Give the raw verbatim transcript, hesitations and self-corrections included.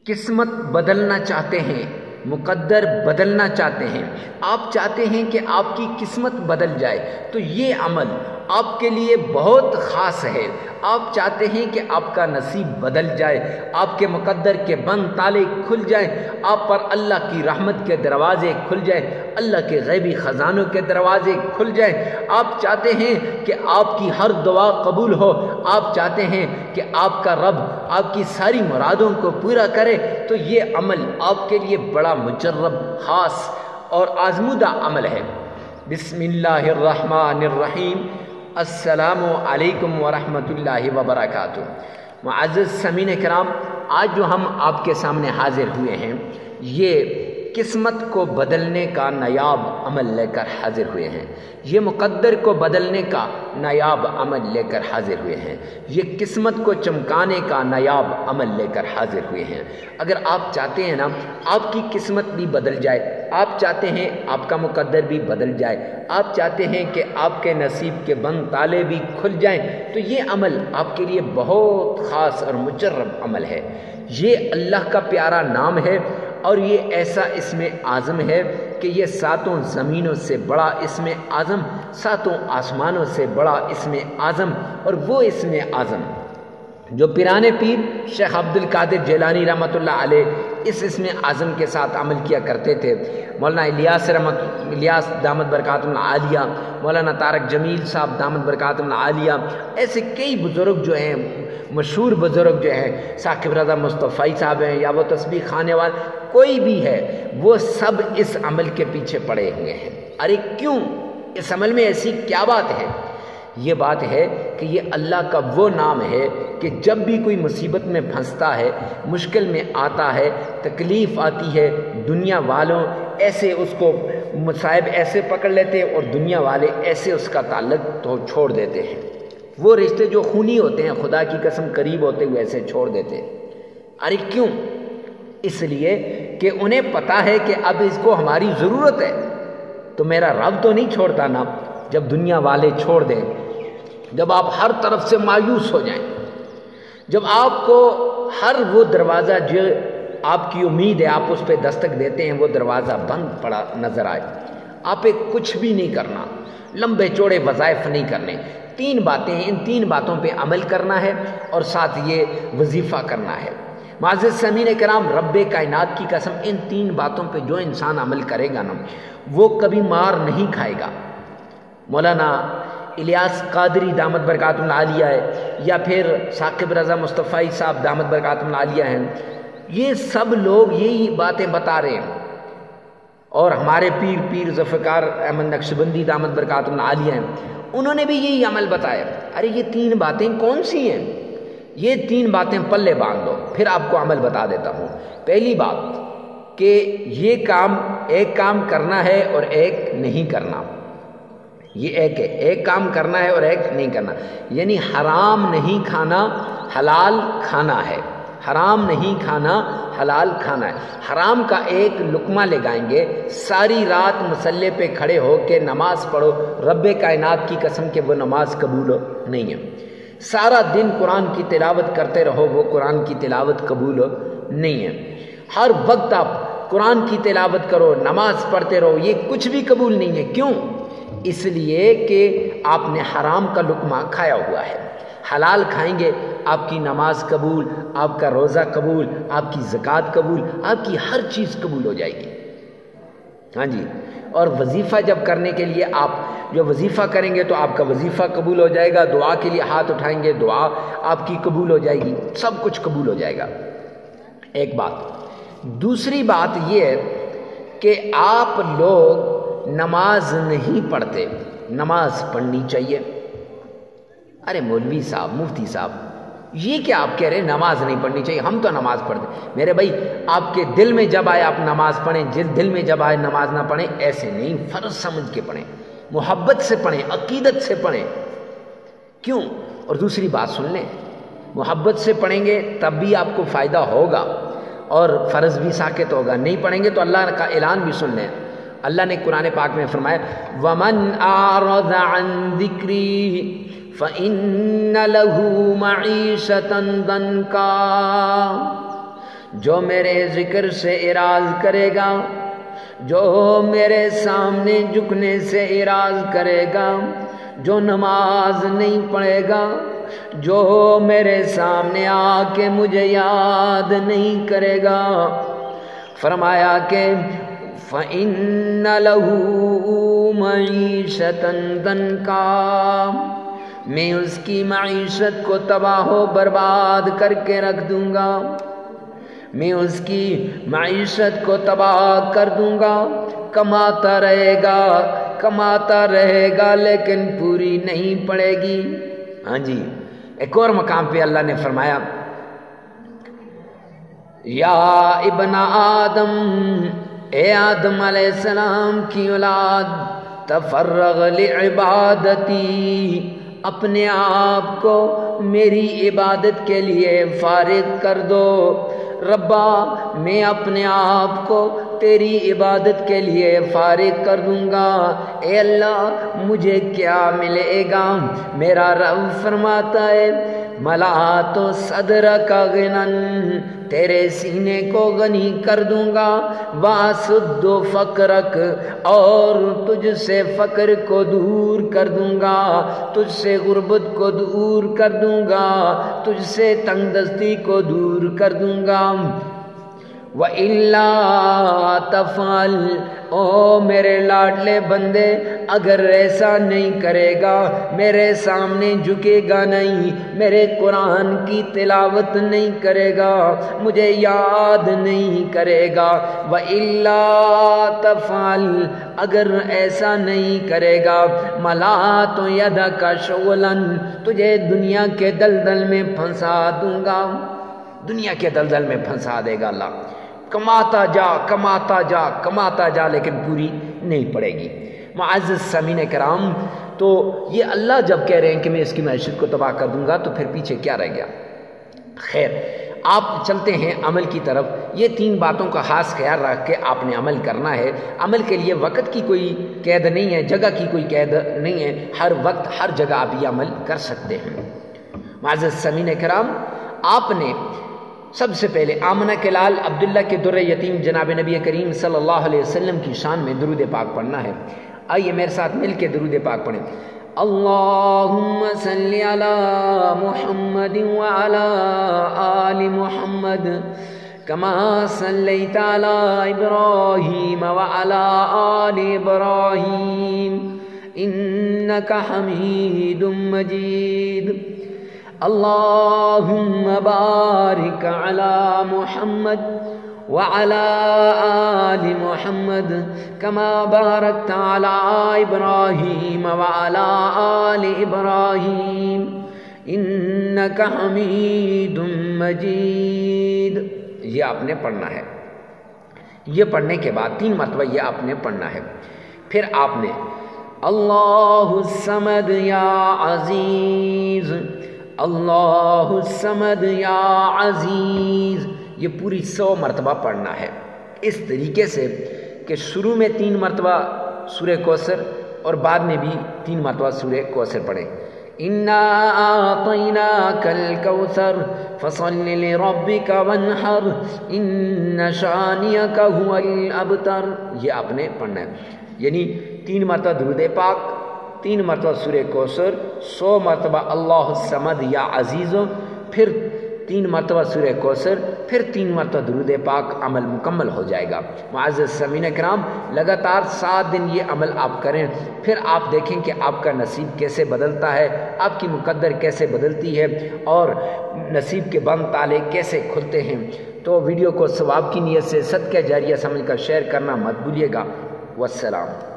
قسمت بدلنا چاہتے ہیں، مقدر بدلنا چاہتے ہیں، آپ چاہتے ہیں کہ آپ کی قسمت بدل جائے، تو یہ عمل آپ کے لیے بہت خاص ہے۔ آپ چاہتے ہیں کہ آپ کا نصیب بدل جائے، آپ کے مقدر کے بند تالے کھل جائیں، آپ پر اللہ کی رحمت کے دروازے کھل جائیں، اللہ کے غیبی خزانوں کے دروازے کھل جائیں۔ آپ چاہتے ہیں کہ آپ کی ہر دعا قبول ہو، آپ چاہتے ہیں کہ آپ کا رب آپ کی ساری مرادوں کو پورا کرے، تو یہ عمل آپ کے لیے بڑا مجرب، خاص اور آزمودہ عمل ہے۔ بسم اللہ الرحمن الرحیم۔ السلام علیکم ورحمۃ اللہ وبرکاتہ۔ معزز سامعین کرام، آج جو ہم آپ کے سامنے حاضر ہوئے ہیں، یہ قسمت کو بدلنے کا نایاب عمل لے کر حاضر ہوئے ہیں، یہ مقدر کو بدلنے کا نایاب عمل لے کر حاضر ہوئے ہیں، یہ قسمت کو چمکانے کا نایاب عمل لے کر حاضر ہوئے ہیں۔ اگر آپ چاہتے ہیں نا آپ کی قسمت بھی بدل جائے، آپ چاہتے ہیں آپ کا مقدر بھی بدل جائے، آپ چاہتے ہیں کہ آپ کے نصیب کے بند تالے بھی کھل جائیں، تو یہ عمل آپ کے لیے بہت خاص اور مجرب عمل ہے۔ یہ اللہ کا پیارا نام ہے، اور یہ ایسا اسم اعظم ہے کہ یہ ساتوں زمینوں سے بڑا اسم اعظم، ساتوں آسمانوں سے بڑا اسم اعظم، اور وہ اسم اعظم جو پیرانے پیر شیخ عبد القادر جیلانی رحمۃ اللہ علیہ اس اسم اعظم کے ساتھ عمل کیا کرتے تھے، مولانا الیاس رحمت الیاس دامت برکاتہم العالیہ، مولانا طارق جمیل صاحب دامت برکاتہم العالیہ، ایسے کئی بزرگ جو ہیں، مشہور بزرگ جو ہیں، ثاقب رضا مصطفی صاحب ہیں، یا وہ تسبیح خانے والے کوئی بھی ہے، وہ سب اس عمل کے پیچھے پڑے ہوئے ہیں۔ ارے کیوں؟ اس عمل میں ایسی کیا بات ہے؟ یہ بات ہے کہ یہ اللہ کا وہ نام ہے کہ جب بھی کوئی مصیبت میں پھنستا ہے، مشکل میں آتا ہے، تکلیف آتی ہے، دنیا والوں ایسے اس کو مصائب ایسے پکڑ لیتے ہیں، اور دنیا والے ایسے اس کا تعلق تو چھوڑ دیتے ہیں۔ وہ رشتے جو خونی ہوتے ہیں، خدا کی قسم قریب ہوتے ہوئے ایسے چھوڑ دیتے ہیں۔ ارے کیوں؟ اس لیے کہ انہیں پتا ہے کہ اب اس کو ہماری ضرورت ہے، تو میرا رب تو نہیں چھوڑتا نا۔ جب دنیا والے چھوڑ دیں، جب آپ ہر طرف سے مایوس ہو جائیں، جب آپ کو ہر وہ دروازہ جو آپ کی امید ہے آپ اس پہ دستک دیتے ہیں، وہ دروازہ بند پڑا نظر آئے، آپ پہ کچھ بھی نہیں کرنا، لمبے چوڑے وظائف نہیں کرنے، تین باتیں ہیں، ان تین باتوں پہ عمل کرنا ہے، اور ساتھ یہ وظیفہ کرنا ہے۔ معزز سامعین کرام، رب کائنات کی قسم، ان تین باتوں پہ جو انسان عمل کرے گا نا، وہ کبھی مار نہیں کھائے گا۔ مولانا الیاس قادری دامت برکاتہم العالیہ ہے، یا پھر ثاقب رضا مصطفی صاحب دامت برکاتہم العالیہ ہیں، یہ سب لوگ یہی باتیں بتا رہے ہیں، اور ہمارے پیر پیر ذوالفقار احمد نقشبندی دامت برکاتہم العالیہ ہیں، انہوں نے بھی یہی عمل بتایا۔ ارے یہ تین باتیں کون سی ہیں؟ یہ تین باتیں پلے باندھ دو، پھر آپ کو عمل بتا دیتا ہوں۔ پہلی بات کہ یہ کام ایک کام کرنا ہے اور ایک نہیں کرنا، یہ ایک ہے، ایک کام کرنا ہے اور ایک نہیں کرنا، یعنی حرام نہیں کھانا، حلال کھانا ہے، حرام نہیں کھانا، حلال کھانا ہے۔ حرام کا ایک لقمہ لے گائیں گے، ساری رات مصلے پہ کھڑے ہو کے نماز پڑھو، رب کائنات کی قسم کہ وہ نماز قبول نہیں ہے۔ سارا دن قرآن کی تلاوت کرتے رہو، وہ قرآن کی تلاوت قبول نہیں ہے۔ ہر وقت آپ قرآن کی تلاوت کرو، نماز پڑھتے رہو، یہ کچھ بھی قبول نہیں ہے۔ کیوں؟ اس لیے کہ آپ نے حرام کا لقمہ کھایا ہوا ہے۔ حلال کھائیں گے، آپ کی نماز قبول، آپ کا روزہ قبول، آپ کی زکوٰۃ قبول، آپ کی ہر چیز قبول ہو جائے گی۔ ہاں جی، اور وظیفہ جب کرنے کے لیے آپ جو وظیفہ کریں گے تو آپ کا وظیفہ قبول ہو جائے گا، دعا کے لیے ہاتھ اٹھائیں گے، دعا آپ کی قبول ہو جائے گی، سب کچھ قبول ہو جائے گا۔ ایک بات۔ دوسری بات یہ ہے کہ آپ لوگ نماز نہیں پڑھتے، نماز پڑھنی چاہیے۔ ارے مولوی صاحب، مفتی صاحب، یہ کیا آپ کہہ رہے ہیں نماز نہیں پڑھنی چاہیے؟ ہم تو نماز پڑھتے ہیں۔ میرے بھائی، آپ کے دل میں جب آئے آپ نماز پڑھیں، جس دل میں جب آئے نماز نہ پڑھیں، ایسے نہیں، فرض سمجھ کے پڑھیں، محبت سے پڑھیں، عقیدت سے پڑھیں۔ کیوں؟ اور دوسری بات سن لیں، محبت سے پڑھیں گے تب بھی آپ کو فائدہ ہوگا، اور فرض بھی ساکت ہوگا۔ نہیں پڑھیں گے تو اللہ کا اعلان بھی سن لیں، اللہ نے قرآن پاک میں فرمایا وَمَنْ أَعْرَضَ عَنْ ذِكْرِي فَإِنَّ لَهُ مَعِيشَةً ضَنْكًا، جو میرے ذکر سے اعراض کرے گا، جو میرے سامنے جھکنے سے اعراض کرے گا، جو نماز نہیں پڑھے گا، جو میرے سامنے آ کے مجھے یاد نہیں کرے گا، فرمایا کہ فَإِنَّ لَهُ مَعِيشَةً ضَنْكًا، میں اس کی معیشت کو تباہ و برباد کر کے رکھ دوں گا، میں اس کی معیشت کو تباہ کر دوں گا، کماتا رہے گا کماتا رہے گا لیکن پوری نہیں پڑے گی۔ ہاں جی، ایک اور مقام پہ اللہ نے فرمایا یا ابن آدم، اے آدم علیہ السلام کی اولاد، تفرغ لعبادتی، اپنے آپ کو میری عبادت کے لیے فارغ کر دو۔ ربا میں اپنے آپ کو تیری عبادت کے لیے فارغ کر دوں گا، اے اللہ مجھے کیا ملے گا؟ میرا رب فرماتا ہے ملا تو صدرک غنن، تیرے سینے کو غنی کر دوں گا، واسد فقرک، اور تجھ سے فقر کو دور کر دوں گا، تجھ سے غربت کو دور کر دوں گا، تجھ سے تنگ دستی کو دور کر دوں گا۔ وَإِلَّا تَفْعَلْ، او میرے لاڈلے بندے اگر ایسا نہیں کرے گا، میرے سامنے جھکے گا نہیں، میرے قرآن کی تلاوت نہیں کرے گا، مجھے یاد نہیں کرے گا، وَإِلَّا تَفْعَلْ، اگر ایسا نہیں کرے گا، مَلَأْتُ يَدَكَ شُغْلًا، تجھے دنیا کے دلدل میں پھنسا دوں گا، دنیا کے دلدل میں پھنسا دے گا اللہ۔ کماتا جا کماتا جا کماتا جا لیکن پوری نہیں پڑے گی۔ معزز سامعین کرام، تو یہ اللہ جب کہہ رہے ہیں کہ میں اس کی معیشت کو تباہ کر دوں گا تو پھر پیچھے کیا رہ گیا؟ خیر، آپ چلتے ہیں عمل کی طرف۔ یہ تین باتوں کا خاص خیال رکھ کے آپ نے عمل کرنا ہے۔ عمل کے لیے وقت کی کوئی قید نہیں ہے، جگہ کی کوئی قید نہیں ہے، ہر وقت ہر جگہ آپ یہ عمل کر سکتے ہیں۔ معزز سامعین کرام، آپ نے سب سے پہلے آمنہ کے لال عبداللہ کے در یتیم جناب نبی کریم صلی اللہ علیہ وسلم کی شان میں درود پاک پڑھنا ہے۔ آئیے میرے ساتھ مل کے درود پاک پڑھیں۔ اللہم صلی علی محمد وعلی آل محمد کما صلیت علی ابراہیم وعلی آل ابراہیم انک حمید مجید۔ اللہم بارک علی محمد وعلی آل محمد کما بارکت علی ابراہیم وعلی آل ابراہیم انک حمید مجید۔ یہ آپ نے پڑھنا ہے۔ یہ پڑھنے کے بعد تین مرتبہ یہ آپ نے پڑھنا ہے۔ پھر آپ نے اللہ الصمد یا عزیز، اللہ الصمد یا عزیز، یہ پوری سو مرتبہ پڑھنا ہے، اس طریقے سے کہ شروع میں تین مرتبہ سورہ کوثر اور بعد میں بھی تین مرتبہ سورہ کوثر پڑھیں۔ انا اعطیناک الکوثر فصل لربک وانحر ان شانئک هو الابتر، یہ آپ نے پڑھنا ہے، یعنی تین مرتبہ درود پاک، تین مرتبہ سورہ کوثر، سو مرتبہ اللہ الصمد یا عزیز، پھر تین مرتبہ سورہ کوثر، پھر تین مرتبہ درود پاک، عمل مکمل ہو جائے گا۔ معزز سامعین کرام، لگاتار سات دن یہ عمل آپ کریں، پھر آپ دیکھیں کہ آپ کا نصیب کیسے بدلتا ہے، آپ کی مقدر کیسے بدلتی ہے اور نصیب کے بند تالے کیسے کھلتے ہیں۔ تو ویڈیو کو ثواب کی نیت سے صدقہ جاریہ سمجھ کر شیئر کرنا مت بھولیے گا۔ والسلام۔